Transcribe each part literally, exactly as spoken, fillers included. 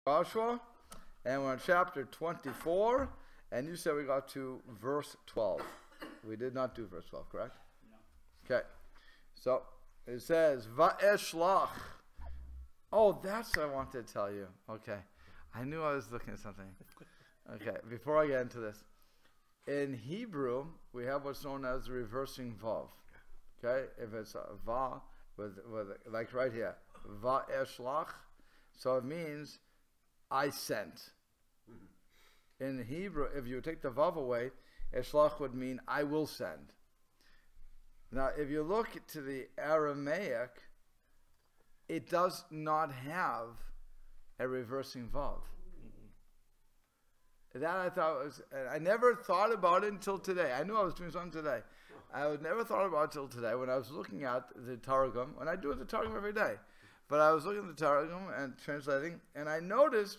Joshua, and we're in chapter twenty-four, and you said we got to verse twelve. We did not do verse twelve, correct? No. Okay. So it says, Va'eshlach. Oh, that's what I wanted to tell you. Okay. I knew I was looking at something. Okay, before I get into this. In Hebrew, we have what's known as the reversing vav. Okay? If it's a va, with, with like right here, Va'eshlach. So it means I sent. Mm-hmm. In Hebrew, if you take the vav away, eshlach would mean I will send. Now, if you look to the Aramaic, it does not have a reversing vav. Mm-hmm. That I thought was, I never thought about it until today. I knew I was doing something today. I would never thought about it until today when I was looking at the Targum, and I do the Targum every day. But I was looking at the Targum and translating, and I noticed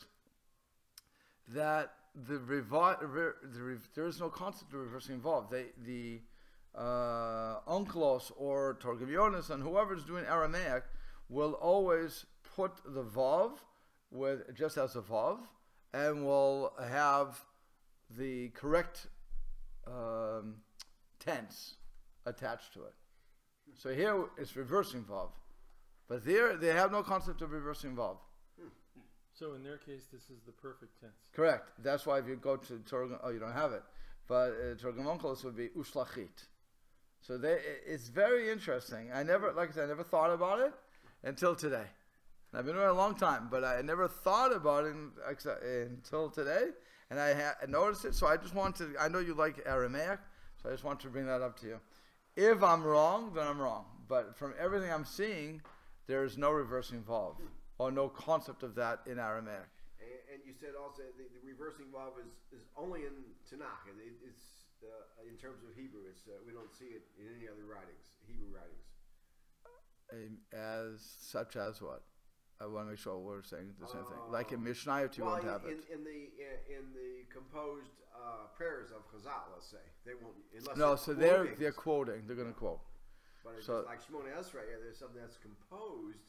that the, revi- the re- there is no concept of reversing involved. They, the uh, Onkelos or Targum Yonis and whoever's doing Aramaic will always put the vav with just as a vav, and will have the correct um, tense attached to it. So here it's reversing vav. But there, they have no concept of reversing vav. Hmm. So in their case, this is the perfect tense. Correct. That's why if you go to Torah, oh, you don't have it. But uh, Torah Onkelos would be ushlachit. So they, it's very interesting. I never, like I said, I never thought about it until today. And I've been doing it a long time, but I never thought about it in, until today. And I ha- noticed it, so I just want to, I know you like Aramaic, so I just want to bring that up to you. If I'm wrong, then I'm wrong. But from everything I'm seeing, there is no reversing vav, or no concept of that in Aramaic. And, and you said also the, the reversing vav is, is only in Tanakh, and it, it's uh, in terms of Hebrew. It's uh, we don't see it in any other writings, Hebrew writings. Um, as such as what? I want to make sure we're saying the same uh, thing. Like in Mishnayot, you well, won't have in, it. In the in the composed uh, prayers of Chazal, let's say they won't. Unless no, they're so quoting. they're they're quoting. They're going to quote. But it's so, like Shemona Esrei, yeah, there's something that's composed.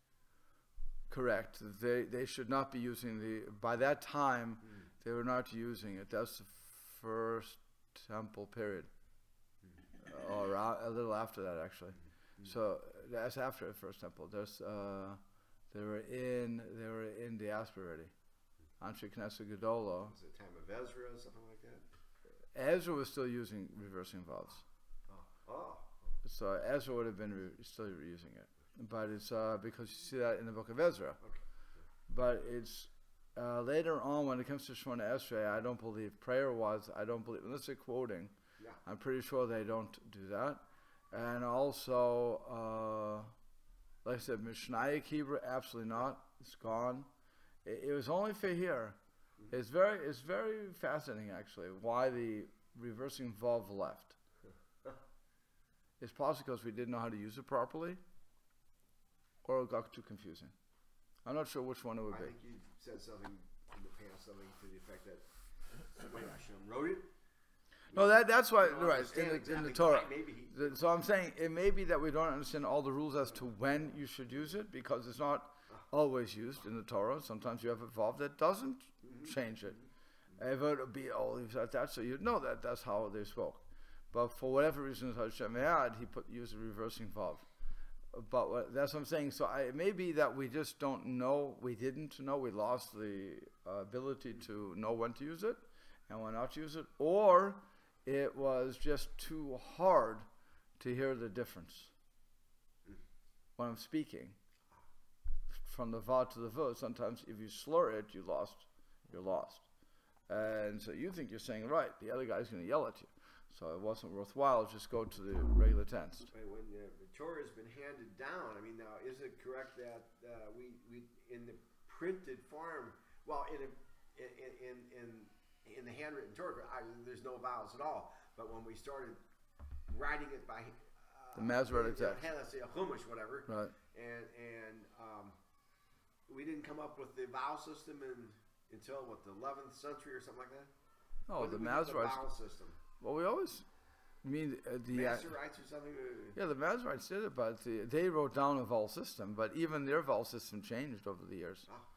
Correct. They they should not be using the. By that time, mm. they were not using it. That's the first temple period, mm. or a little after that, actually. Mm. So that's after the first temple. There's uh, they were in they were in diaspora already. Anshe Knesset Gedola. Was it time of Ezra or something like that? Ezra was still using reversing vowels. Oh. oh. So Ezra would have been re- still using it. But it's uh, because you see that in the book of Ezra. Okay. But it's uh, later on when it comes to Shemona Esrei, I don't believe prayer-wise, I don't believe, unless they're quoting, yeah. I'm pretty sure they don't do that. And also, uh, like I said, Mishnaic Hebrew, absolutely not. It's gone. It, it was only for here. Mm-hmm. It's very, it's very fascinating, actually, why the reversing vav left. It's possibly because we didn't know how to use it properly, or it got too confusing. I'm not sure which one it would I be. I think you said something in the past, something to the effect that somebody Hashem wrote it. No, that that's why, right, in the, exactly in the Torah. maybe he, the, so I'm saying it may be that we don't understand all the rules as to when you should use it, because it's not always used in the Torah. Sometimes you have a vav that doesn't mm-hmm. change it. Mm-hmm. If it would be always like that, so you'd know that that's how they spoke. But for whatever reason, Hashem had, he put used a reversing vav. But what, that's what I'm saying. So I, it may be that we just don't know, we didn't know, we lost the uh, ability to know when to use it and when not to use it, or it was just too hard to hear the difference when I'm speaking. From the vav to the vav, sometimes if you slur it, you lost, you're lost. And so you think you're saying right, the other guy's going to yell at you. So it wasn't worthwhile. Just go to the regular tense. When uh, the Torah has been handed down, I mean, now is it correct that uh, we, we in the printed form, well, in a, in in in, in the handwritten Torah, I, there's no vowels at all. But when we started writing it by uh, the Masoretic text, let's say a chumash, whatever, right? And and um, we didn't come up with the vowel system in, until what, the eleventh century or something like that. Oh, the Masoretic vowel system. Well, we always mean uh, the Masorites or something. Yeah, the Masorites did it, but the, they wrote down a vowel system. But even their vowel system changed over the years. Oh.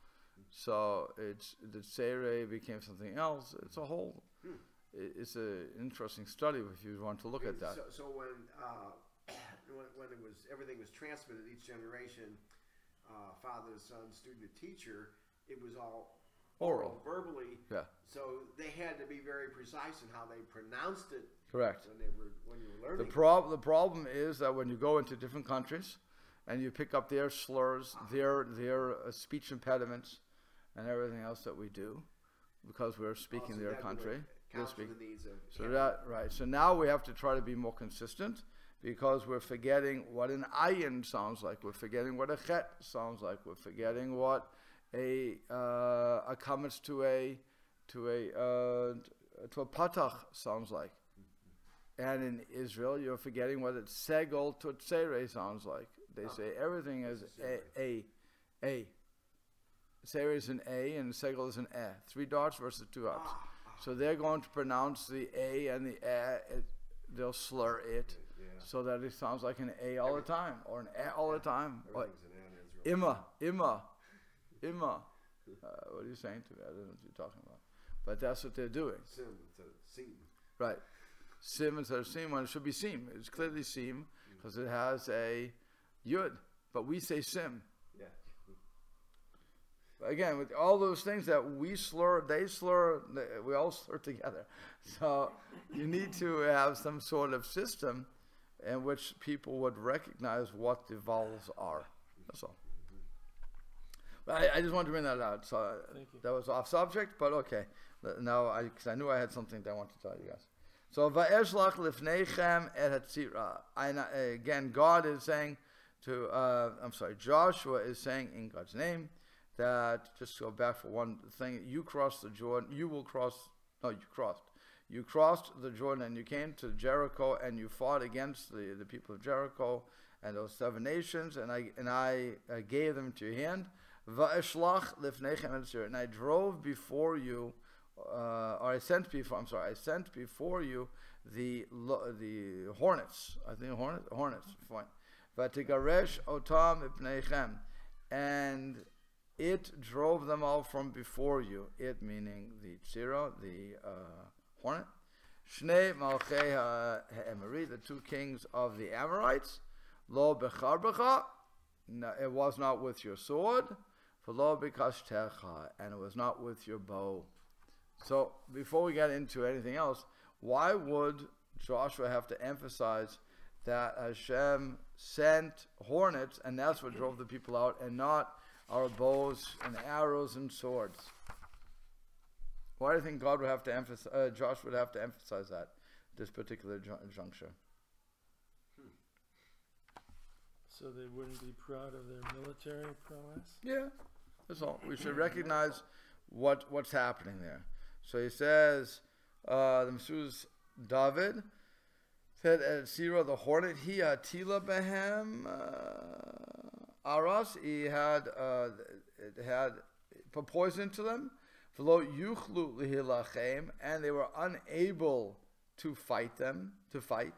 So it's the Tzere became something else. It's a whole. Hmm. It's an interesting study if you want to look at that. So, so when, uh, when when it was everything was transmitted each generation, uh, father, son, student, teacher, it was all oral, oral verbally. Yeah. So they had to be very precise in how they pronounced it. Correct. When they were when you were learning. The prob the problem is that when you go into different countries, and you pick up their slurs, uh-huh. their their uh, speech impediments, and everything else that we do, because we're speaking oh, so their country. The needs of so that right. So now we have to try to be more consistent, because we're forgetting what an ayin sounds like. We're forgetting what a chet sounds like. We're forgetting what a uh, a comments to a to a uh, to a patach sounds like. And in Israel, you're forgetting what a segol to a tzere sounds like. They oh. say everything is a a a. Tzere is an a and segol is an e. Three dots versus two ups. Ah. So they're going to pronounce the a and the e. It, they'll slur it, yeah. so that it sounds like an a all the time, or an e all the time. Or imma, imma, imma. Uh, what are you saying to me? I don't know what you're talking about. But that's what they're doing. Sim instead of seam. Right. Sim instead of seam, when it should be seam. It's clearly seam, because it has a yud. But we say sim. Again, with all those things that we slur, they slur, we all slur together. So you need to have some sort of system in which people would recognize what the vowels are. That's all. But I, I just wanted to bring that out. So that was off subject, but okay. Now, I, because I knew I had something that I wanted to tell you guys. So va'eshlach lifneichem et hatzira. Again, God is saying to, uh, I'm sorry, Joshua is saying in God's name, that, just to go back for one thing, you crossed the Jordan, you will cross, no, you crossed. You crossed the Jordan and you came to Jericho and you fought against the, the people of Jericho and those seven nations, and I and I, I gave them to your hand. Va'eshlach lifneichem et hatzira. And I drove before you, uh, or I sent before, I'm sorry, I sent before you the the hornets, I think hornets, hornets, fine. Vatigaresh otam ipneichem. And it drove them all from before you. It meaning the tzira, the uh, hornet. Shnei malchei ha'emori, the two kings of the Amorites. Lo becharbecha, it was not with your sword. V'lo b'kashtecha, and it was not with your bow. So before we get into anything else, why would Joshua have to emphasize that Hashem sent hornets, and that's what drove the people out, and not our bows and arrows and swords? Why do you think God would have to emphasize, uh, Josh would have to emphasize that, this particular ju- juncture? Hmm. So they wouldn't be proud of their military prowess? Yeah, that's all. We should recognize what what's happening there. So he says, uh, the Mesilas David said, at Sira the hornet, he atila behem, Aras, he had uh, it had put poison to them, and they were unable to fight them, to fight.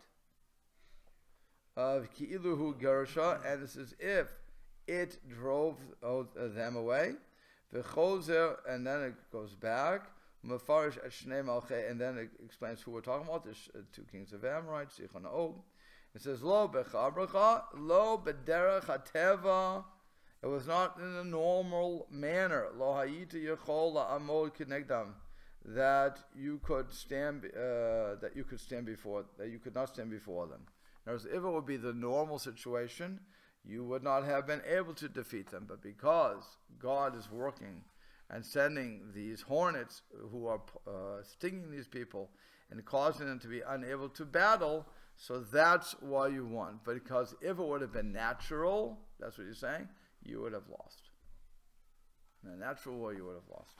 Uh, and this is if it drove them away. And then it goes back. And then it explains who we're talking about. There's uh, two kings of Amorites, Sichon and Og. It says, Lo bechabracha, lo bederech hateva. It was not in a normal manner. Lo hayita yechol la'amod kinegdam. That you could stand, uh, that you could stand before, that you could not stand before them. In other words, if it would be the normal situation, you would not have been able to defeat them. But because God is working and sending these hornets who are uh, stinging these people and causing them to be unable to battle, so that's why you won. But because if it would have been natural, that's what you're saying, you would have lost. In a natural way, you would have lost.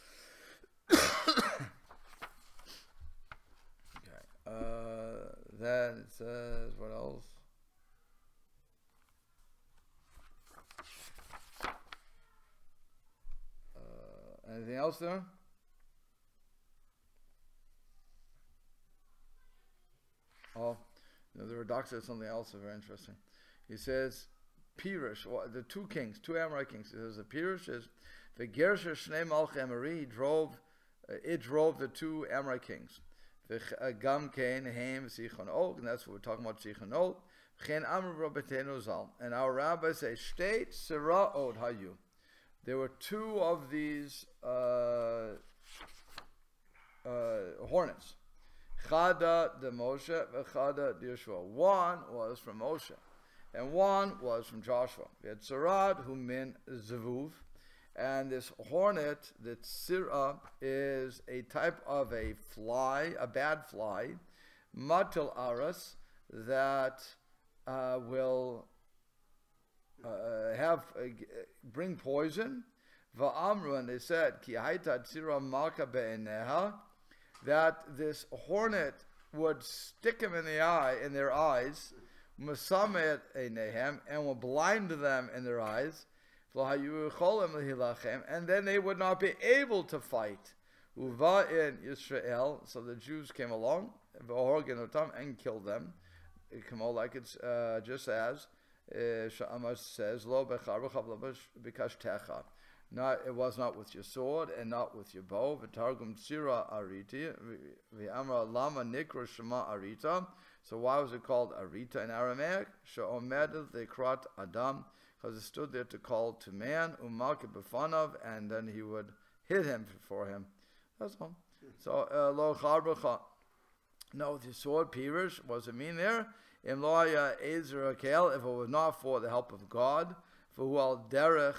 Okay. Uh, then it says, what else? Uh, anything else there? Oh, you know, the Radak says something else very interesting. He says, Pirush, well, the two kings, two Amorite kings. He says the Pirush is The Gersha Shnei Malch Emori drove, uh, it drove the two Amorite kings. The Gam Kain Haim Sichon Og, and that's what we're talking about, Sichon Og. Chen Amr Rabbeinu Zal, and our rabbis say, State Sira Od Hayu. There were two of these uh, uh, hornets. Chada de Moshe, v'chada de Yeshua. One was from Moshe, and one was from Joshua. We had Sarad, who meant Zevuv, and this hornet, the Sira, is a type of a fly, a bad fly, Matil Aras, that uh, will uh, have uh, bring poison. Va'amru, and they said, Ki haita Sira malka be'eneha, that this hornet would stick him in the eye, in their eyes, Musamet Einehem, and will blind them in their eyes, and then they would not be able to fight. Uva in Israel, so the Jews came along, and killed them. It came out like it's uh, just as Sha'amah says, Lo bikash techa. Not, it was not with your sword and not with your bow. V'targum tsira ariti, v'amra lama nikra shema arita. So why was it called arita in Aramaic? She'omed lekrat adam, because it stood there to call to man, umalke befanav, and then he would hit him for him. That's all. So lo charbacha. No, with your sword, pirish. What does it mean there? Im lo haya ezer hakel, if it was not for the help of God, for who al derech.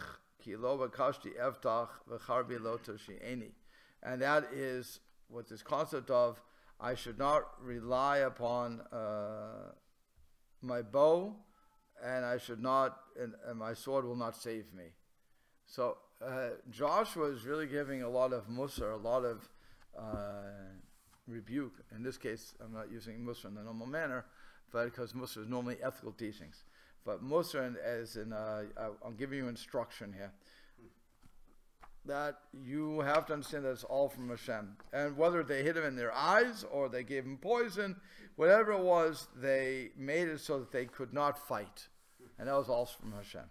And that is what this concept of I should not rely upon uh, my bow, and I should not, and, and my sword will not save me. So uh, Joshua is really giving a lot of musar, a lot of uh, rebuke. In this case, I'm not using musar in the normal manner, but because musar is normally ethical teachings. But Musar, as in, uh, I'm giving you instruction here, that you have to understand that it's all from Hashem. And whether they hit him in their eyes or they gave him poison, whatever it was, they made it so that they could not fight. And that was all from Hashem.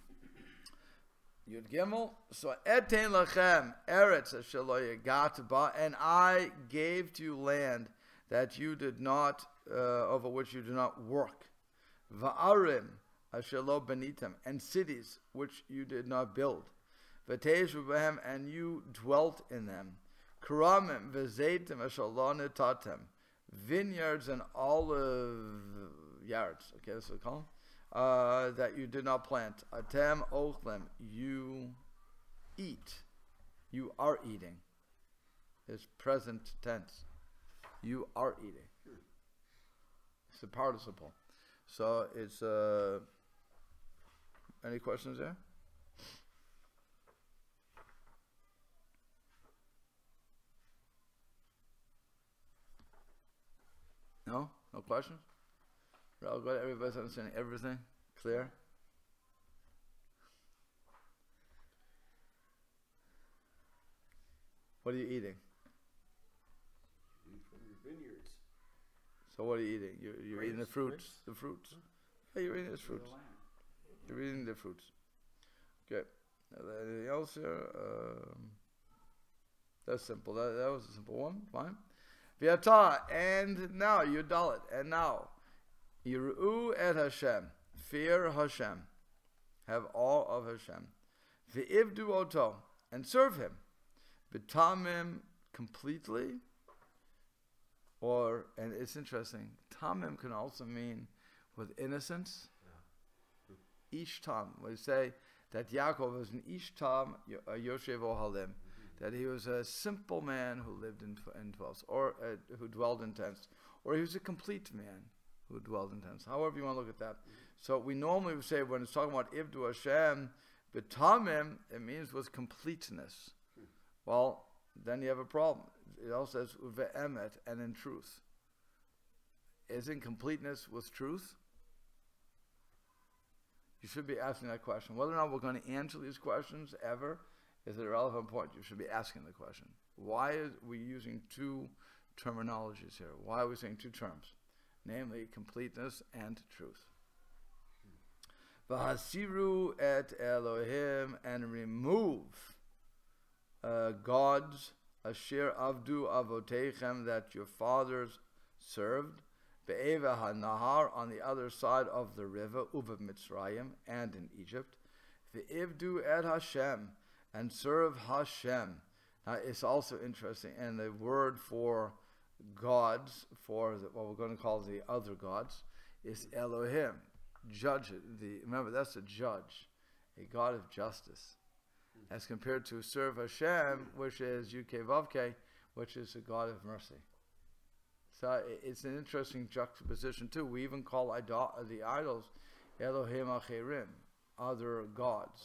Yud Gimel, so etein lachem eretz asher lo yagat ba, and I gave to you land that you did not, uh, over which you do not work. Va'arim asher lo benitem, and cities which you did not build. V'teishu b'hem, and you dwelt in them. Karamim v'zeitim asher lo netatem, vineyards and olive yards. Okay, that's what we call them. Uh, that you did not plant. Atem ochlem, you eat. You are eating. It's present tense. You are eating. It's a participle. So it's, uh, any questions there? No? No questions? We're all good? Everybody's understanding everything? Clear? What are you eating? From your vineyards. So what are you eating? You're, you're eating the fruits. grapes. The fruits. Yeah, you're eating the fruits. You're eating the fruits. Okay. Anything else here? Um, that's simple. That, that was a simple one. Fine. V'yata, and now, you dalit, and now, Yiru et Hashem, fear Hashem, have awe of Hashem. V'ivdu oto, and serve Him. B'tamim, completely, or, and it's interesting, tamim can also mean with innocence. Yeah. Ishtam, we say that Yaakov was an Ishtam Yoshev Ohalim, that he was a simple man who lived in, in tents, or uh, who dwelled in tents, or he was a complete man who dwelled in tents. However you want to look at that. So we normally would say when it's talking about Ivdu Hashem, B'tamim, it means with completeness. Well, then you have a problem. It also says Uve'emet, and in truth. Isn't completeness with truth? You should be asking that question. Whether or not we're going to answer these questions ever is a relevant point. You should be asking the question. Why are we using two terminologies here? Why are we saying two terms? Namely, completeness and truth. V'hasiru et Elohim, and remove uh, gods, asher avdu avotechem, that your fathers served, be'eva ha-nahar, on the other side of the river, uva Mitzrayim, and in Egypt, ve'ivdu et Hashem, and serve Hashem. Now, it's also interesting, and the word for gods, for the, what we're going to call the other gods, is Elohim. Judge, the remember that's a judge, a God of justice, as compared to serve Hashem, which is Yud Kei Vav Kei, which is a God of mercy. So it's an interesting juxtaposition too. We even call idol- the idols Elohim Acherim, other gods.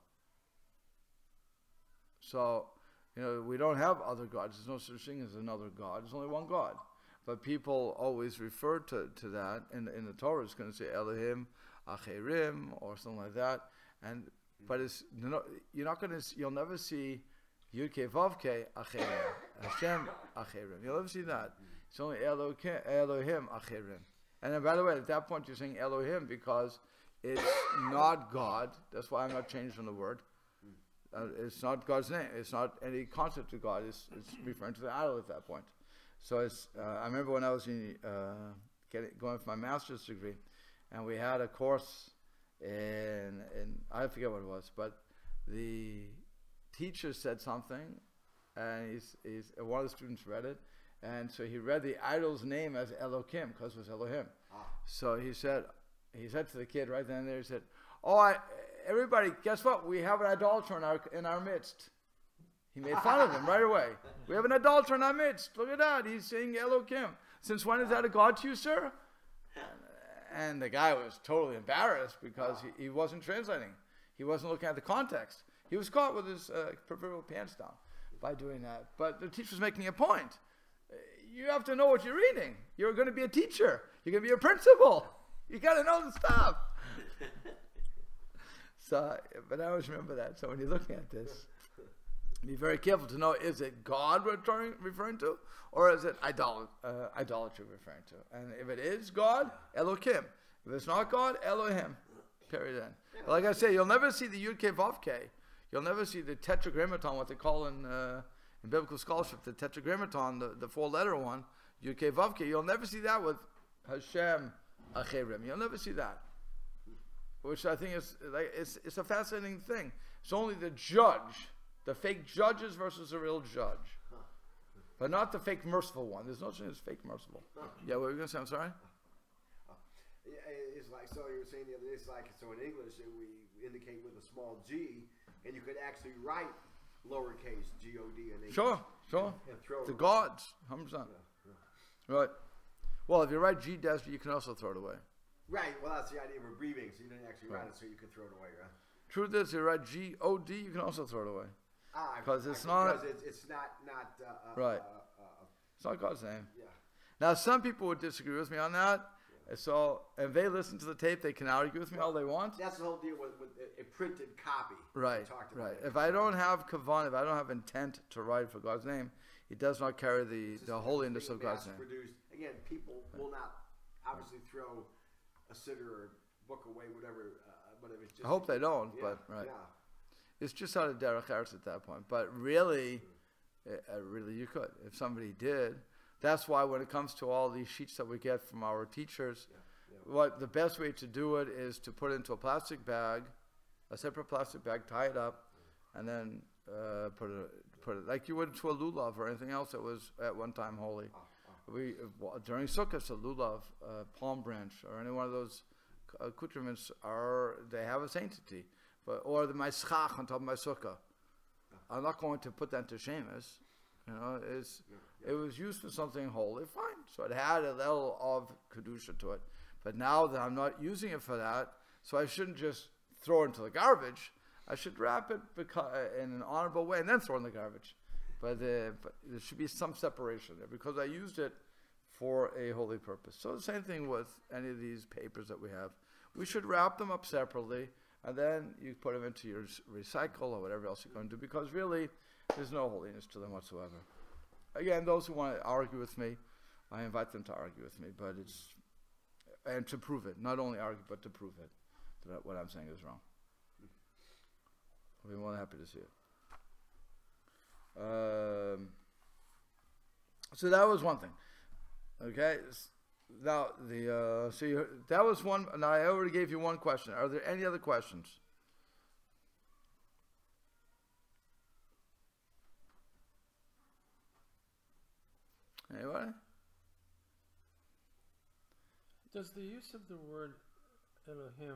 So, you know, we don't have other gods. There's no such thing as another God. There's only one God. But people always refer to, to that. In, in the Torah, it's going to say Elohim Acherim or something like that. And but it's you know, you're not going to you'll never see Yud Kei Vav Kei Acherim, Hashem Acherim. You'll never see that. It's only Elohim, Elohim Acherim. And then, by the way, at that point you're saying Elohim because it's not God. That's why I'm not changing the word. Uh, it's not God's name. It's not any concept of God. It's, it's referring to the idol at that point. So it's. Uh, I remember when I was in, uh, getting, going for my master's degree, and we had a course in, in I forget what it was, but the teacher said something, and he's, he's one of the students read it, and so he read the idol's name as Elohim because it was Elohim. Ah. So he said, he said to the kid right then and there, he said, "Oh, I." Everybody, guess what? We have an idolater in our in our midst. He made fun of him right away. We have an idolater in our midst. Look at that. He's saying Elohim. Since when is that a god to you, sir? And, and the guy was totally embarrassed because he, he wasn't translating. He wasn't looking at the context. He was caught with his uh, proverbial pants down by doing that. But the teacher was making a point. You have to know what you're reading. You're going to be a teacher. You're going to be a principal. You got to know the stuff. So, but I always remember that. So when you're looking at this, be very careful to know, is it God referring, referring to, or is it idol, uh, idolatry referring to? And if it is God, Elohim. If it's not God, Elohim. Period. End. Like I say, you'll never see the Yud Kei Vav Kei. You'll never see the tetragrammaton, what they call in uh, in biblical scholarship, the tetragrammaton, the, the four-letter one, Yud Kei Vav Kei. You'll never see that with Hashem Acherim. You'll never see that. Which I think is like it's it's a fascinating thing. It's only the judge, the fake judges versus the real judge, but not the fake merciful one. There's no such thing as fake merciful. Yeah, what were you gonna say? I'm sorry. It's like so you were saying the other day. It's like so in English we indicate with a small g, and you could actually write lowercase g o d in English. Sure, sure. And, and throw the it gods, one hundred percent. Yeah, yeah. Right. Well, if you write G dash, you can also throw it away. Right, well that's the idea of abbreviating, so you didn't actually Right. write it so you could throw it away, right? Truth is, you write G O D, you can also throw it away. Ah, 'Cause I- it's I- not- Because it's, it's not, not, uh, uh, Right. uh, uh, It's not God's name. yeah. Now, some people would disagree with me on that. So, if they listen to the tape, they can argue with me all they want. That's the whole deal with, with a, a printed copy. Right, We talked about right. it. If I don't have kavan, if I don't have intent to write for God's name, it does not carry the, It's just the a holiness thing of God's name. mass-produced. Again, people will not obviously throw a siddur or book away, whatever, uh, but if it's just... I hope they don't, yeah, but right. Yeah. It's just out of derech eretz at that point. But really, uh, really you could. If somebody did, that's why when it comes to all these sheets that we get from our teachers, Yeah, yeah. what the best way to do it is to put it into a plastic bag, a separate plastic bag, tie it up, and then uh, put it put it like you would to a lulav or anything else that was at one time holy. Ah, ah. We uh, during Sukkot, a lulav, uh, palm branch, or any one of those accoutrements are they have a sanctity, but or the maischach on top of my sukkah. I'm not going to put that to Sheamus. You know, it's Yeah, yeah. it was used for something holy, fine. So it had a level of kedusha to it. But now that I'm not using it for that, so I shouldn't just throw it into the garbage. I should wrap it beca- in an honorable way and then throw it in the garbage. But, uh, but there should be some separation there because I used it for a holy purpose. So the same thing with any of these papers that we have. We should wrap them up separately, and then you put them into your s- recycle or whatever else you're going to do, because really, there's no holiness to them whatsoever. Again, those who want to argue with me, I invite them to argue with me, but it's, and to prove it, not only argue, but to prove it, that what I'm saying is wrong. I'll be more than happy to see it. Um, so that was one thing. Okay. Now the uh, so you, that was one. Now I already gave you one question. Are there any other questions? Anybody? Does the use of the word Elohim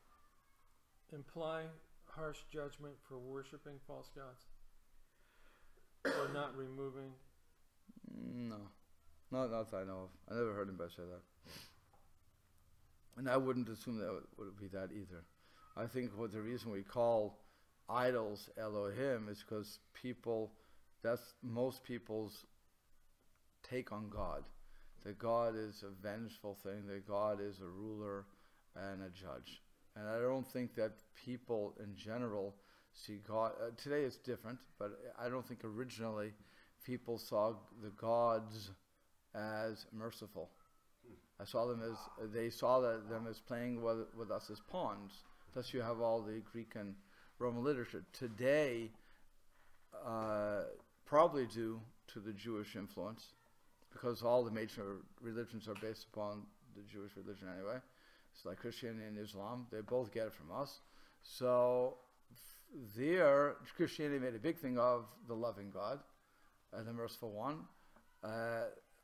imply harsh judgment for worshiping false gods? Or not removing? No. Not, not that I know of. I never heard anybody say that. And I wouldn't assume that it would be that either. I think what the reason we call idols Elohim is because people, that's most people's take on God. That God is a vengeful thing, that God is a ruler and a judge. And I don't think that people in general see God, uh, today it's different, but I don't think originally people saw the gods as merciful. I saw them as, they saw that, them as playing with, with us as pawns. Thus you have all the Greek and Roman literature. Today, uh, probably due to the Jewish influence, because all the major religions are based upon the Jewish religion anyway. It's like Christianity and Islam. They both get it from us. So f- there, Christianity made a big thing of the loving God and the merciful one. Uh,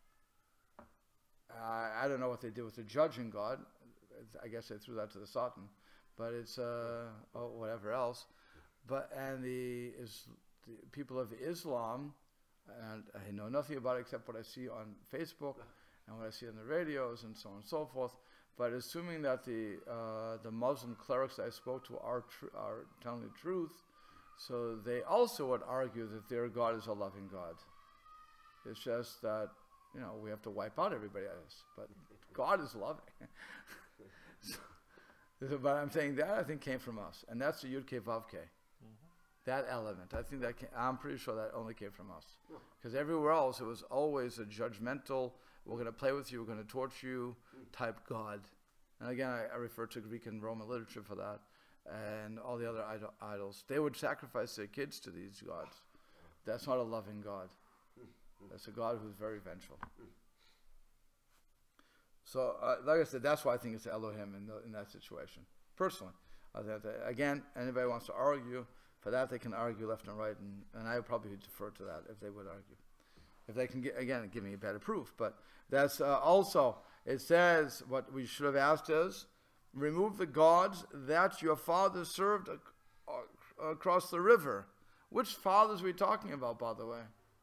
I, I don't know what they did with the judging God. I guess they threw that to the Satan. But it's uh, oh, whatever else. But and the, is, the people of Islam, and I know nothing about it except what I see on Facebook and what I see on the radios and so on and so forth. But assuming that the uh, the Muslim clerics I spoke to are tr- are telling the truth, so they also would argue that their God is a loving God. It's just that, you know, we have to wipe out everybody else, but God is loving. so, but I'm saying that I think came from us, and that's the Yud Ke Vav Ke. That element, I think that came, I'm pretty sure that only came from us, because everywhere else it was always a judgmental, we're going to play with you, we're going to torture you type God. And again, I, I refer to Greek and Roman literature for that, and all the other idol, idols. They would sacrifice their kids to these gods. That's not a loving God. That's a God who's very vengeful. So, uh, like I said, that's why I think it's Elohim in, the, in that situation. Personally, uh, that, uh, again, anybody wants to argue for that, they can argue left and right, and, and I would probably defer to that if they would argue. If they can, get, again, give me a better proof. But that's uh, also, it says, what we should have asked is, remove the gods that your father served ac- ac- across the river. Which fathers are we talking about, by the way?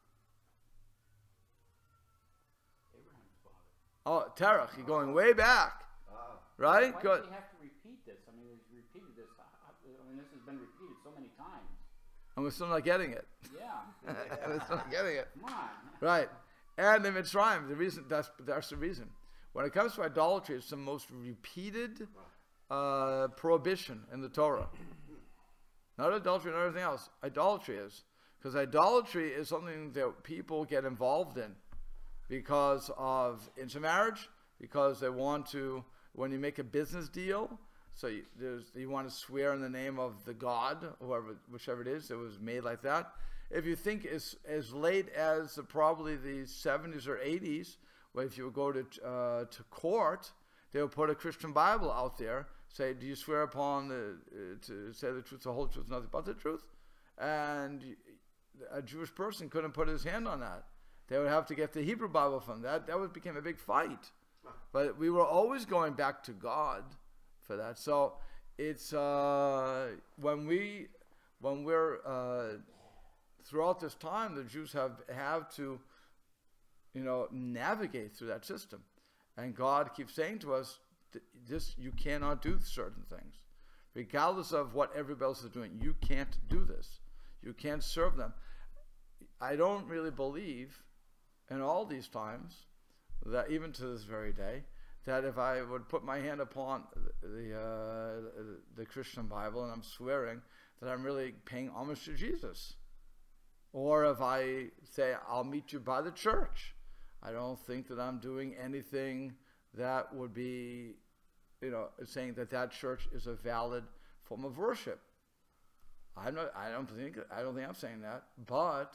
Abraham's father. Oh, Terach, you're going way back. Ah. Right? Why Good. do we have to repeat this? I mean, we've repeated this. I mean, this has been repeated so many times. And we're still not getting it. Yeah. We're still not getting it. Come on. Right. And in Mitzrayim, the reason, that's, that's the reason. When it comes to idolatry, it's the most repeated uh, prohibition in the Torah. Not adultery, not everything else. Idolatry is. Because idolatry is something that people get involved in because of intermarriage, because they want to, when you make a business deal, so you, there's, you want to swear in the name of the God, whoever, whichever it is, it was made like that. If you think as, as late as uh, probably the seventies or eighties, where if you would go to, uh, to court, they would put a Christian Bible out there, say, do you swear upon the, uh, to say the truth, the whole truth, nothing but the truth? And a Jewish person couldn't put his hand on that. They would have to get the Hebrew Bible from that. That would became a big fight. But we were always going back to God for that. So it's uh, when we when we're uh, throughout this time, the Jews have have to, you know, navigate through that system, and God keeps saying to us, "This you cannot do certain things, regardless of what everybody else is doing. You can't do this. You can't serve them." I don't really believe, in all these times, that even to this very day, that if I would put my hand upon the uh, the Christian Bible and I'm swearing that I'm really paying homage to Jesus, or if I say I'll meet you by the church, I don't think that I'm doing anything that would be, you know, saying that that church is a valid form of worship. I'm not. I don't think. I don't think I'm saying that. But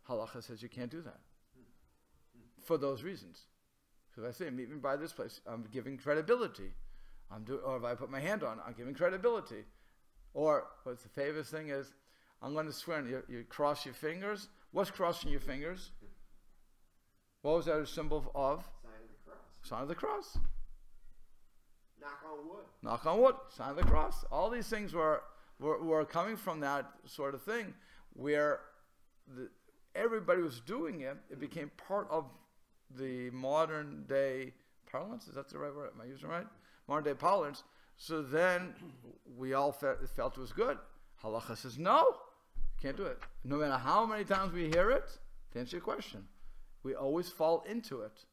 Halacha says you can't do that. For those reasons. Because I say, meet me by this place. I'm giving credibility. I'm do, or if I put my hand on, I'm giving credibility. Or what's the famous thing is, I'm going to swear, and you, you cross your fingers. What's crossing your fingers? What was that a symbol of? Sign of the cross. Sign of the cross. Knock on wood. Knock on wood. Sign of the cross. All these things were were, were coming from that sort of thing, where the, everybody was doing it. It became part of the modern day parlance. Is that the right word? Am I using it right? Modern day parlance. So then we all felt, felt it was good. Halacha says no, can't do it. No matter how many times we hear it, to answer your question, we always fall into it.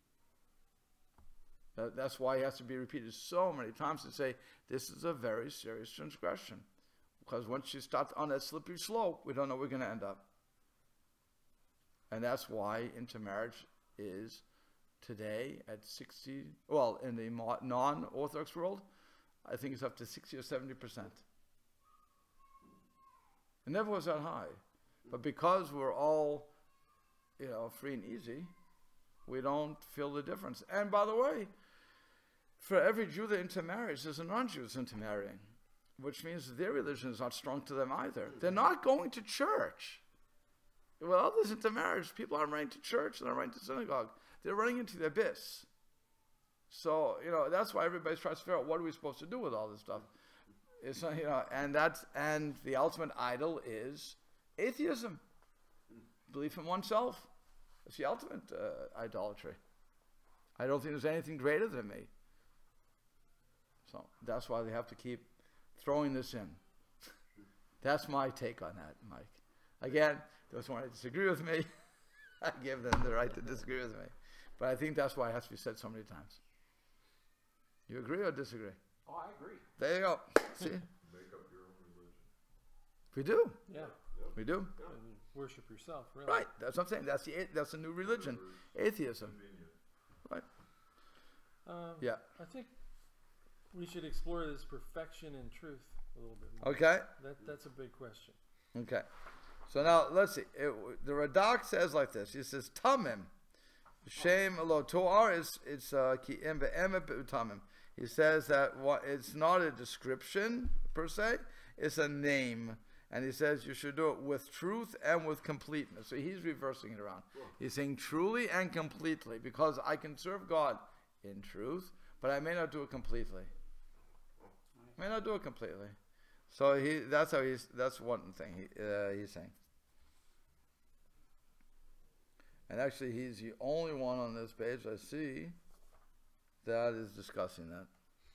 That, that's why it has to be repeated so many times to say this is a very serious transgression. Because once you start on that slippery slope, we don't know where we're going to end up. And that's why intermarriage is today at sixty, well, in the non-Orthodox world, I think it's up to sixty or seventy percent. It never was that high. But because we're all, you know, free and easy, we don't feel the difference. And by the way, for every Jew that intermarries, there's a non-Jew that's intermarrying, which means their religion is not strong to them either. They're not going to church. Well, others intermarriage, people aren't running to church, they're not running to synagogue. They're running into the abyss. So, you know, that's why everybody tries to figure out what are we supposed to do with all this stuff. It's not, you know, and that's, and the ultimate idol is atheism. Belief in oneself. It's the ultimate uh, idolatry. I don't think there's anything greater than me. So that's why they have to keep throwing this in. That's my take on that, Mike. Again, those who want to disagree with me, I give them the right to disagree with me. But I think that's why it has to be said so many times. You agree or disagree? Oh, I agree. There you go. See? Make up your own religion. We do. Yeah. We do. And worship yourself, really. Right. That's what I'm saying. That's the that's a new religion. Atheism. Right. Um, Yeah. I think we should explore this perfection and truth a little bit more. Okay. That that's a big question. Okay. So now let's see. It, the Radak says like this. He says Tamim. Shem lo Torah is it's ki im be'emet be'utamim. He says that what, it's not a description per se, it's a name. And he says you should do it with truth and with completeness. So he's reversing it around. He's saying truly and completely, because I can serve God in truth, but I may not do it completely. I may not do it completely. So he that's how he's that's one thing he, uh, he's saying. And actually he's the only one on this page I see that is discussing that.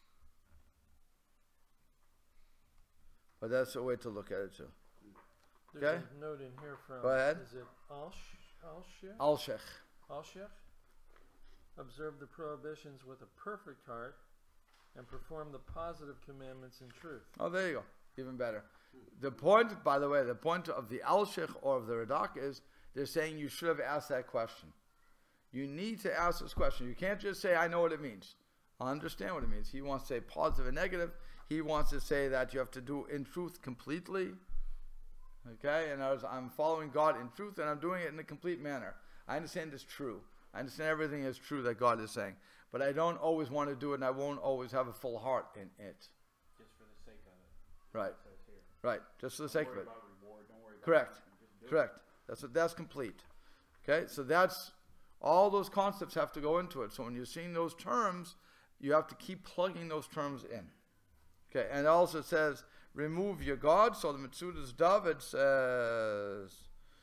But that's a way to look at it too. There's Okay. a note in here from, Go ahead. is it Alsh- Alshech? Al-Sheikh. Alshech? Observe the prohibitions with a perfect heart and perform the positive commandments in truth. Oh, there you go. Even better. The point, by the way, the point of the Al-Sheikh or of the Radak is they're saying you should have asked that question. You need to ask this question. You can't just say, I know what it means. I understand what it means. He wants to say positive and negative. He wants to say that you have to do in truth completely. Okay? And as I'm following God in truth, and I'm doing it in a complete manner. I understand it's true. I understand everything is true that God is saying. But I don't always want to do it, and I won't always have a full heart in it. Just for the sake of it. Right. It says here. Right. Just for the sake Don't of worry it. about reward. Don't worry about Correct. anything. Just do it. Correct. That's what, that's complete. Okay, so that's all those concepts have to go into it. So when you're seeing those terms, you have to keep plugging those terms in. Okay, and it also says remove your God. So the Mitzudas David says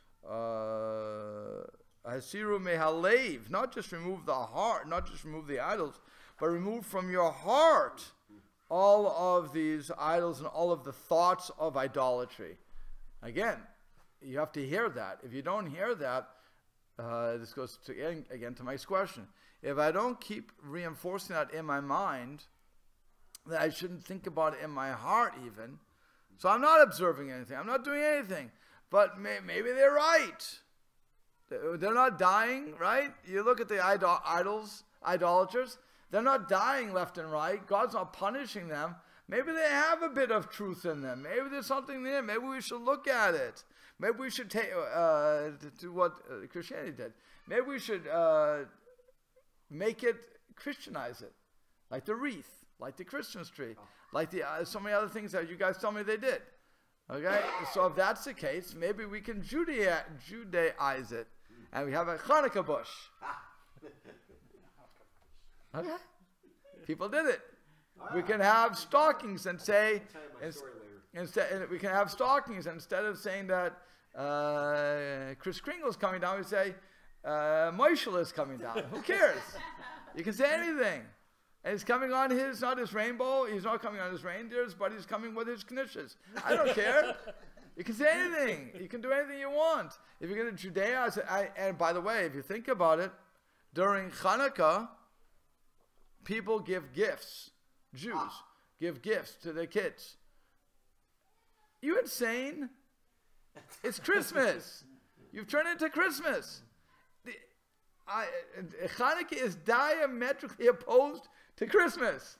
Hasiru mehalev, not just remove the heart, not just remove the idols, but remove from your heart all of these idols and all of the thoughts of idolatry. Again, you have to hear that. If you don't hear that, uh, this goes to, again, again to my question. If I don't keep reinforcing that in my mind, that I shouldn't think about it in my heart even. So I'm not observing anything. I'm not doing anything. But may, maybe they're right. They're not dying, right? You look at the idol, idols, idolaters. They're not dying left and right. God's not punishing them. Maybe they have a bit of truth in them. Maybe there's something there. Maybe we should look at it. Maybe we should take uh, do what uh, Christianity did. Maybe we should uh, make it, Christianize it, like the wreath, like the Christmas tree, oh. like the uh, so many other things that you guys tell me they did. Okay, so if that's the case, maybe we can Judea, Judaize it, and we have a Hanukkah bush. Okay, people did it. Wow. We can have stockings and say, instead we can have stockings instead of saying that uh, Kris Kringle's coming down. We say uh, Moishel is coming down. Who cares? You can say anything. And he's coming on his, not his rainbow, he's not coming on his reindeers, but he's coming with his knishes. I don't care. You can say anything. You can do anything you want. If you're going to Judaize, I, and by the way, if you think about it, during Hanukkah, people give gifts. Jews ah. give gifts to their kids. You insane? It's Christmas. You've turned it into Christmas. The, I, Hanukkah is diametrically opposed to Christmas.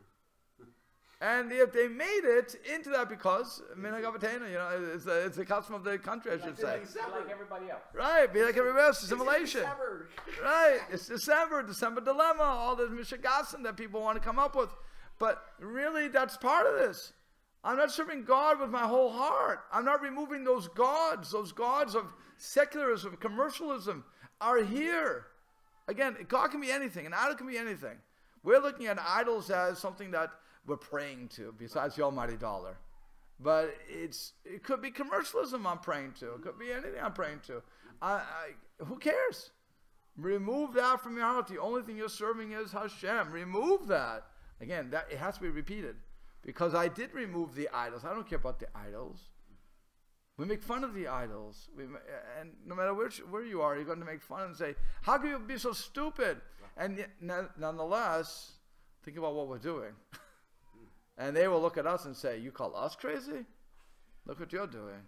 And if they made it into that because, minhag avatenu, you know, it's a, it's a custom of the country, I should say. Be like everybody else. Right, be like everybody else, assimilation. It's right, it's December, December dilemma, all the mishigasim that people want to come up with. But really, that's part of this. I'm not serving God with my whole heart. I'm not removing those gods. Those gods of secularism, commercialism are here. Again, God can be anything. An idol can be anything. We're looking at idols as something that we're praying to, besides the almighty dollar. But it's it could be commercialism I'm praying to. It could be anything I'm praying to. I, I, who cares? Remove that from your heart. The only thing you're serving is Hashem. Remove that. Again, that it has to be repeated. Because I did remove the idols. I don't care about the idols. We make fun of the idols. We, and no matter which, where you are, you're going to make fun and say, how can you be so stupid? And yet, nonetheless, think about what we're doing. And they will look at us and say, you call us crazy? Look what you're doing.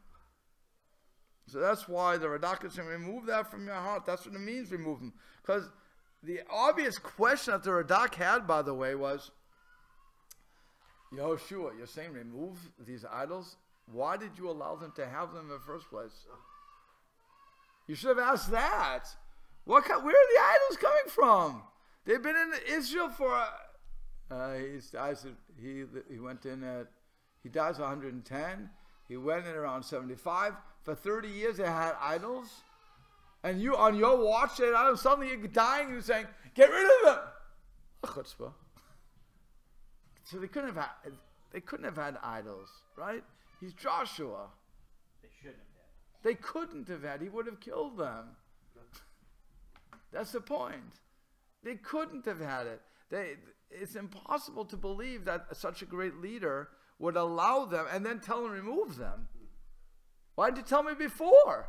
So that's why the Radak is saying, remove that from your heart. That's what it means, remove them. Because the obvious question that the Radak had, by the way, was, Yehoshua, you're saying remove these idols? Why did you allow them to have them in the first place? You should have asked that. What? Where are the idols coming from? They've been in Israel for... Uh, he's, dies, he, he went in at... He dies at one hundred ten. He went in around seventy-five. For thirty years they had idols. And you, on your watch, they had idols. Suddenly you're dying and you're saying, get rid of them! A chutzpah. So they couldn't have had, they couldn't have had idols, right? He's Joshua. They shouldn't have had. They couldn't have had. He would have killed them. That's the point. They couldn't have had it. They, it's impossible to believe that such a great leader would allow them and then tell them to remove them. Why did you tell me before?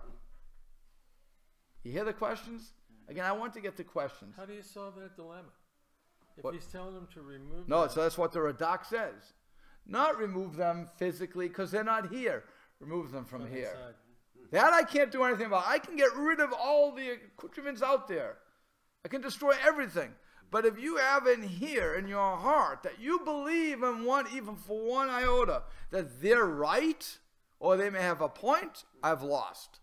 You hear the questions? Again, I want to get the questions. How do you solve that dilemma? If What? he's telling them to remove No, them, so that's what the Radak says. Not remove them physically because they're not here. Remove them from from here. inside. That I can't do anything about. I can get rid of all the accoutrements out there. I can destroy everything. But if you have in here, in your heart, that you believe and want even for one iota, that they're right, or they may have a point, I've lost.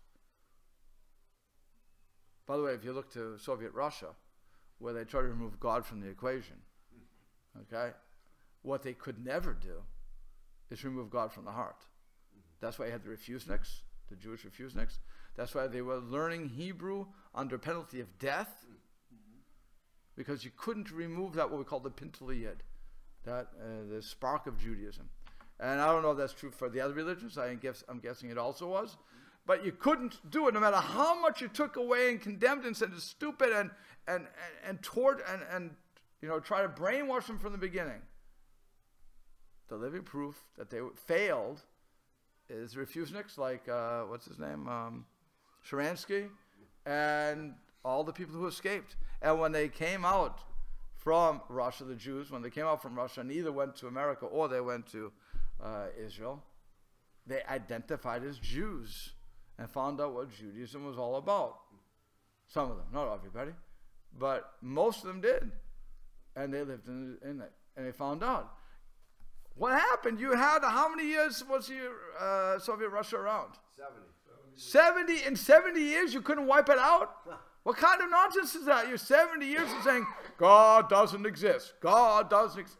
By the way, if you look to Soviet Russia, where they try to remove God from the equation, okay, what they could never do is remove God from the heart. That's why you had the refuseniks, the Jewish refuseniks. That's why they were learning Hebrew under penalty of death, because you couldn't remove that, what we call the pintaliyid, that uh, the spark of Judaism. And I don't know if that's true for the other religions. I guess I'm guessing it also was. But you couldn't do it, no matter how much you took away and condemned and said it's stupid and and and, and toward and and you know try to brainwash them from the beginning. The living proof that they failed is refuseniks like uh, what's his name, um, Sharansky, and all the people who escaped. And when they came out from Russia, the Jews, when they came out from Russia and either went to America or they went to uh, Israel, they identified as Jews and found out what Judaism was all about. Some of them, not everybody, but most of them did. And they lived in, in it. And they found out. What happened? You had, how many years was your, uh, Soviet Russia around? seventy. seventy in seventy years you couldn't wipe it out? What kind of nonsense is that? You're seventy years of saying God doesn't exist. God doesn't exist.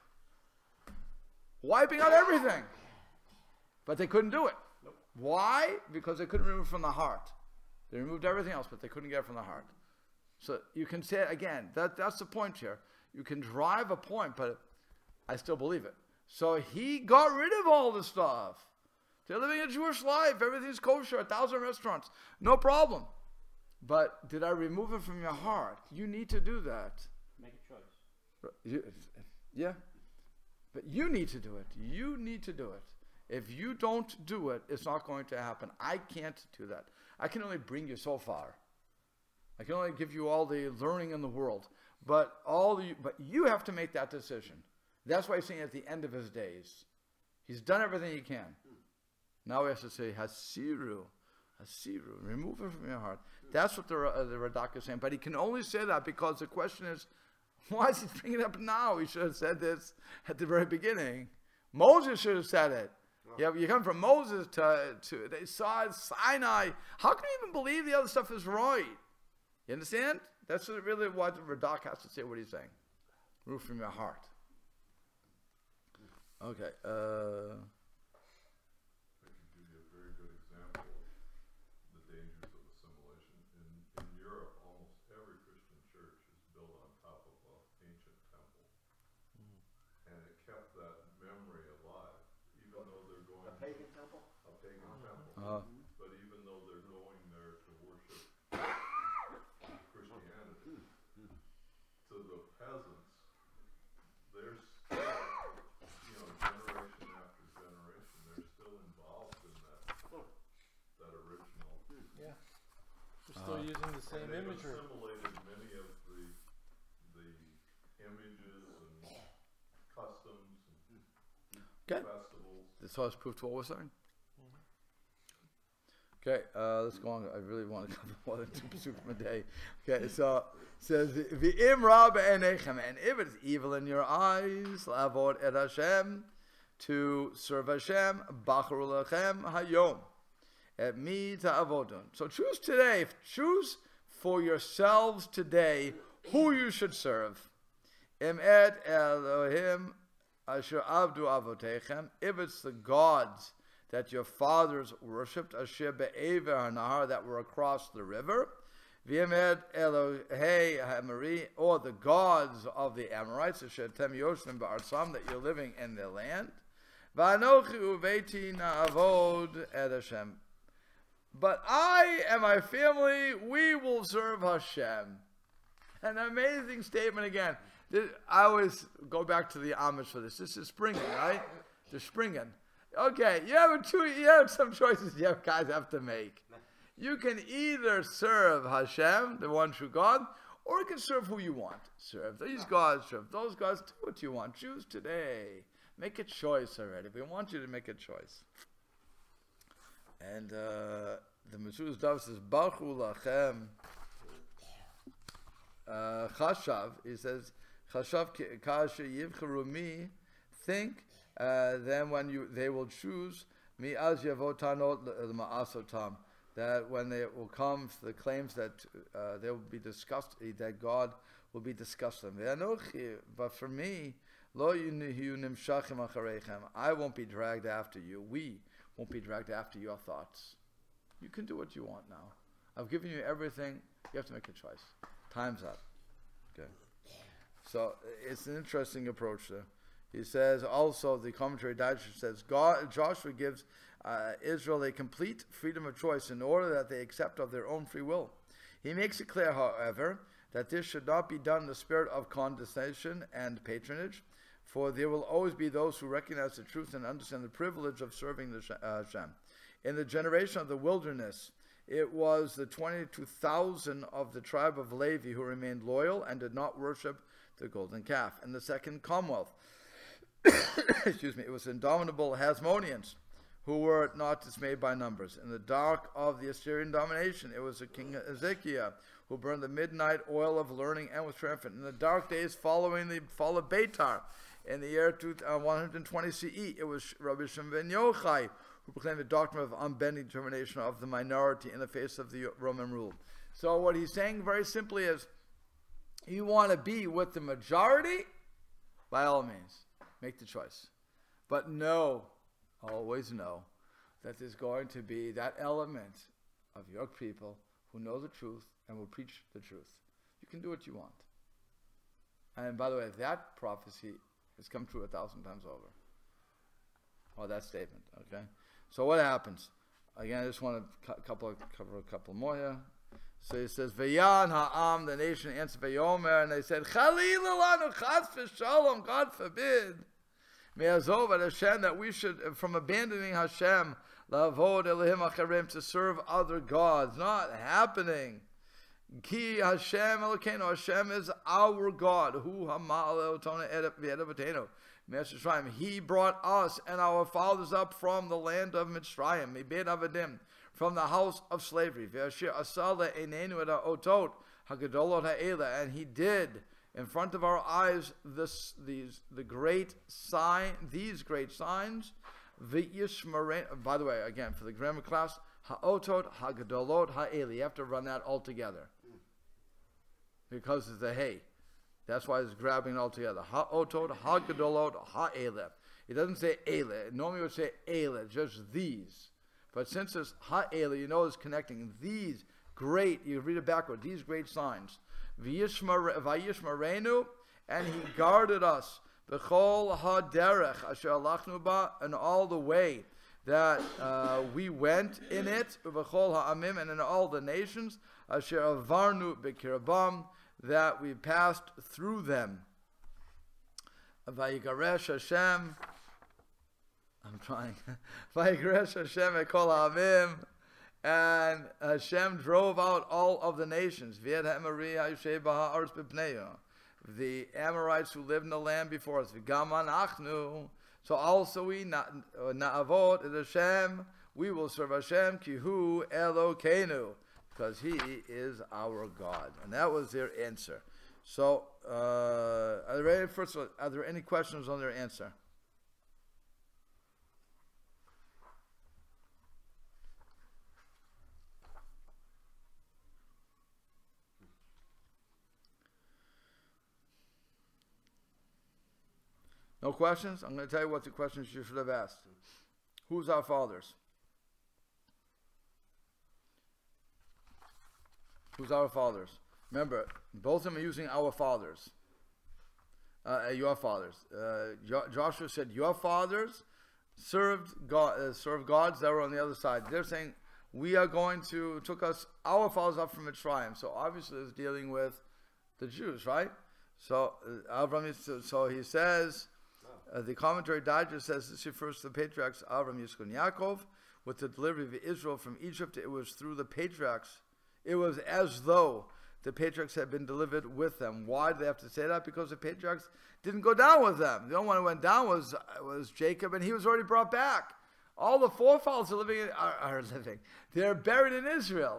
Wiping out everything. But they couldn't do it. Nope. Why? Because they couldn't remove it from the heart. They removed everything else, but they couldn't get it from the heart. So you can say it again. That, that's the point here. You can drive a point, but I still believe it. So he got rid of all the stuff. They're living a Jewish life. Everything's kosher. A thousand restaurants. No problem. But did I remove it from your heart? You need to do that. Make a choice. You, yeah. But you need to do it. You need to do it. If you don't do it, it's not going to happen. I can't do that. I can only bring you so far. I can only give you all the learning in the world. But all the, but you have to make that decision. That's why he's saying at the end of his days. He's done everything he can. Now he has to say, Hasiru. Hasiru. Remove it from your heart. That's what the, uh, the Radak is saying. But he can only say that because the question is, why is he bringing it up now? He should have said this at the very beginning. Moses should have said it. Yeah, you come from Moses to, to they saw it, Sinai. How can you even believe the other stuff is right? You understand? That's really what the Radak has to say, what he's saying. Remove from your heart. Okay. Uh, I can give you a very good example of the dangers of assimilation. In, in Europe, almost every Christian church is built on top of an ancient temple. Mm. And it kept that memory alive, even though they're going... A pagan temple? A pagan uh-huh. temple. uh, But even though they're going there to worship Christianity, mm. to the peasants, they're still... you know, generation after generation, they're still involved in that, that original. Yeah. We're still Uh, using the same and they've imagery. assimilated many of the the images and customs and okay. festivals. This was proof to what we're saying. Okay, uh, let's go on. I really want to cover more than two psukim a day. Okay, so it says v'im ra b'einechem, and if it's evil in your eyes, lavod et Hashem, to serve Hashem, bacharu lechem hayom, et mi ta'avodun. So choose today. Choose for yourselves today who you should serve. Im et Elohim asher avdu avotechem. If it's the gods that your fathers worshipped, asher be'ever hanahar, that were across the river, v'yemed Elohei Hamari, or the gods of the Amorites, asher tem yoshvim ba'arsam, that you're living in their land, v'anochi uveiti na'avod et Hashem. But I and my family, we will serve Hashem. An amazing statement again. This, I always go back to the Amish for this. This is springing, right? They're springing. Okay, you have a two. You have some choices you have guys have to make. You can either serve Hashem, the one true God, or you can serve who you want. Serve these gods, serve those gods. Do what you want. Choose today. Make a choice already. We want you to make a choice. And uh, the Mezuzah Dov says, Bachu lachem chashav. He says, chashav kasher yivcharu mi. Think. Uh, then when you they will choose mi az yavotanot ma'asotam, that when they will come the claims that uh, they will be discussed, that God will be discussing. But for me, lo nimshachim acharechem, I won't be dragged after you. We won't be dragged after your thoughts. You can do what you want now. I've given you everything. You have to make a choice. Time's up. Okay. So it's an interesting approach there. He says also, the commentary Daish says, God, Joshua gives uh, Israel a complete freedom of choice in order that they accept of their own free will. He makes it clear, however, that this should not be done in the spirit of condescension and patronage, for there will always be those who recognize the truth and understand the privilege of serving the uh, Hashem. In the generation of the wilderness, it was the twenty-two thousand of the tribe of Levi who remained loyal and did not worship the golden calf. In the second Commonwealth, excuse me, it was indomitable Hasmoneans who were not dismayed by numbers. In the dark of the Assyrian domination, it was the king Ezekiel who burned the midnight oil of learning and was triumphant. In the dark days following the fall of Beitar, in the year one hundred twenty C E, it was Rabbi Shimon ben Yochai who proclaim the doctrine of unbending determination of the minority in the face of the Roman rule. So what he's saying very simply is, you want to be with the majority, by all means, make the choice. But know, always know, that there's going to be that element of your people who know the truth and will preach the truth. You can do what you want. And by the way, that prophecy has come true a thousand times over. Or that statement, okay? So what happens? Again, I just want to cu- couple of, cover a couple more here. So he says, Vayan ha'am, the nation answered Vayomer, and they said, Chalil lanu, chas v'shalom, God forbid, me'azov at Hashem, that we should, from abandoning Hashem, la'avod Elohim acharim, to serve other gods. Not happening. Ki Hashem Elokeinu, Hashem is our God. Hu ha'ma'al elotona v'edavatenu. He brought us and our fathers up from the land of Mitzrayim, Mibed Avadim, from the house of slavery. And he did in front of our eyes this, these the great sign, these great signs. By the way, again for the grammar class, ha'otot hagadolot ha'eli. You have to run that all together because it's a hey. That's why it's grabbing it all together. Ha'otot hagadolot ha'eleh. It doesn't say eleh. Normally it would say eleh, just these. But since it's ha'eleh, you know it's connecting these great, you read it backward, these great signs. Vayishmarenu, and he guarded us. B'chol ha'derech asher alachnu ba, and all the way that uh, we went in it. B'chol ha'amim, and in all the nations. Asher avarnu b'kirabam, that we passed through them. Vayigaresh Hashem, I'm trying. Vayigaresh Hashem ekol ha'amim, and Hashem drove out all of the nations. V'yed ha'emari ha'yushay b'ha'aretz b'pneiah, the Amorites who lived in the land before us. V'gam anachnu, so also we na'avot et Hashem, we will serve Hashem, ki hu Elokeinu, because he is our God. And that was their answer. So, uh, are there any, first of all, are there any questions on their answer? No questions? I'm going to tell you what the questions you should have asked. Who's our fathers? Who's our fathers? Remember, both of them are using our fathers. Uh, your fathers. Uh, jo- Joshua said, your fathers served God, uh, served gods that were on the other side. They're saying, we are going to, took us, our fathers up from Mitzrayim. So obviously it's dealing with the Jews, right? So, uh, Avram is, so he says, uh, the commentary digest says this refers to the patriarchs Avram, Yitzchak, and Yaakov. With the delivery of Israel from Egypt, it was through the patriarchs. It was as though the patriarchs had been delivered with them. Why do they have to say that? Because the patriarchs didn't go down with them. The only one who went down was was Jacob, and he was already brought back. All the forefathers are living, in, are, are living. They're buried in Israel.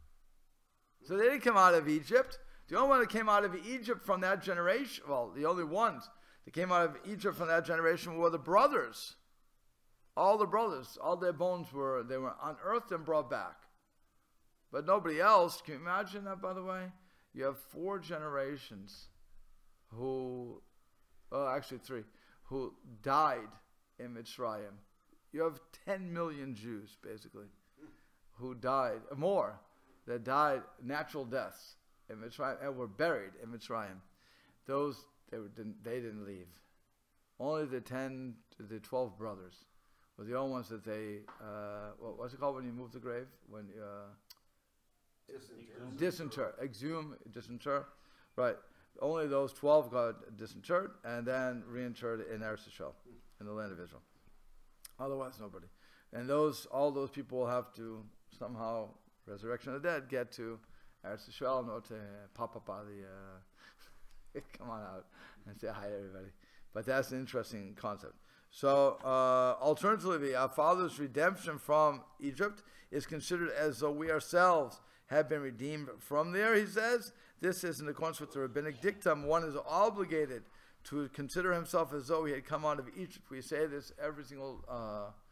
So they didn't come out of Egypt. The only one that came out of Egypt from that generation, well, the only ones that came out of Egypt from that generation were the brothers. All the brothers, all their bones were, they were unearthed and brought back. But nobody else. Can you imagine that, by the way? You have four generations who, oh, actually three, who died in Mitzrayim. You have ten million Jews, basically, who died, more, that died natural deaths in Mitzrayim and were buried in Mitzrayim. Those, they, were, didn't, they didn't leave. Only the ten, the twelve brothers were the only ones that they, uh, what, what's it called when you move the grave? When, uh, Disinter. Disinter, exhume, disinter, right. Only those twelve got disinterred and then reinterred in Eretz Yisrael, in the land of Israel. Otherwise, nobody. And those, all those people will have to somehow, resurrection of the dead, get to Eretz Yisrael in order to pop up out of the, uh, come on out and say hi to everybody. But that's an interesting concept. So, uh, alternatively, our father's redemption from Egypt is considered as though we ourselves have been redeemed from there, he says. This is in accordance with the rabbinic dictum. One is obligated to consider himself as though he had come out of Egypt. We say this every single uh,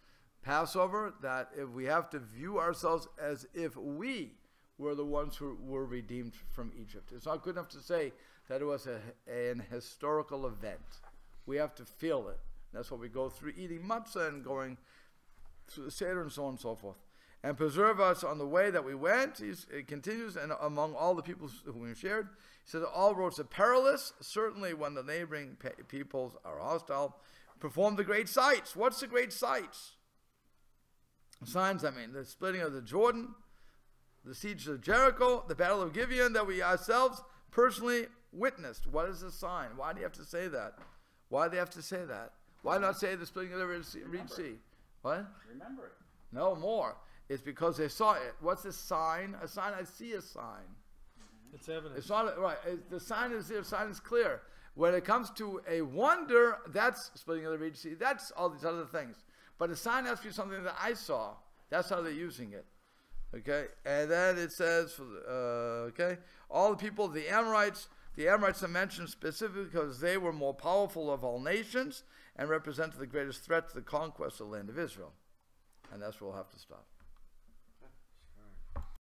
Passover, that if we have to view ourselves as if we were the ones who were redeemed from Egypt. It's not good enough to say that it was a, an historical event. We have to feel it. That's what we go through, eating matzah and going through the Seder and so on and so forth. And preserve us on the way that we went. He's, it continues, and among all the people whom we shared, he says, all roads are perilous, certainly when the neighboring pe- peoples are hostile. Perform the great sights. What's the great sights? Signs, I mean, the splitting of the Jordan, the siege of Jericho, the battle of Gibeon that we ourselves personally witnessed. What is the sign? Why do you have to say that? Why do they have to say that? Why not say the splitting of the Red Sea? Red sea? What? Remember it. No more. It's because they saw it. What's a sign? A sign, I see a sign. It's evidence. It's not, right, it, the sign is there, the sign is clear. When it comes to a wonder, that's splitting of the Red Sea. That's all these other things. But a sign has to be something that I saw. That's how they're using it. Okay? And then it says, for the, uh, okay, all the people, the Amorites, the Amorites are mentioned specifically because they were more powerful of all nations and represented the greatest threat to the conquest of the land of Israel. And that's where we'll have to stop.